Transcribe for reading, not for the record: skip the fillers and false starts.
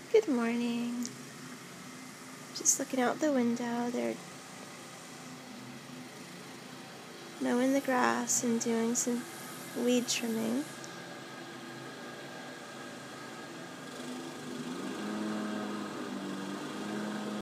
Good morning. Just looking out the window. They're mowing the grass and doing some weed trimming.